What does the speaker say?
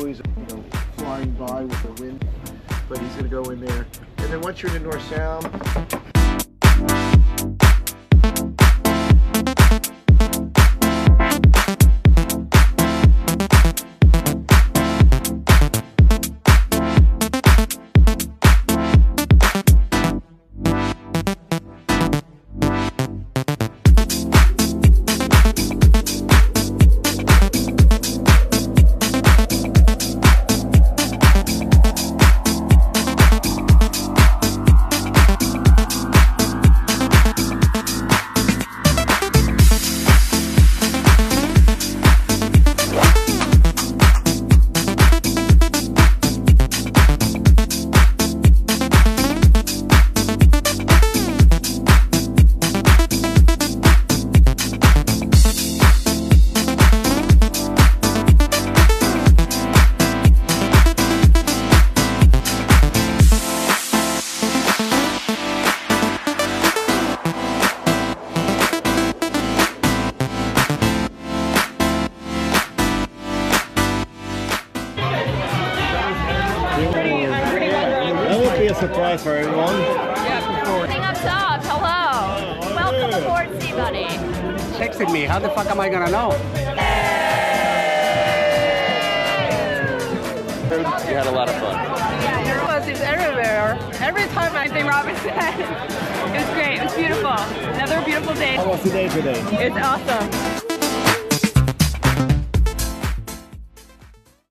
buoys, flying by with the wind. But he's going to go in there. And then once you're in the North Sound, that would be a surprise for everyone. Sing up top, hello. Welcome aboard, Sea Buddy. Texted me, how the fuck am I gonna know? You had a lot of fun. Yeah, it's everywhere. Every time I sing Robinson. It was great, it was beautiful. Another beautiful day. How was the day today? It's awesome.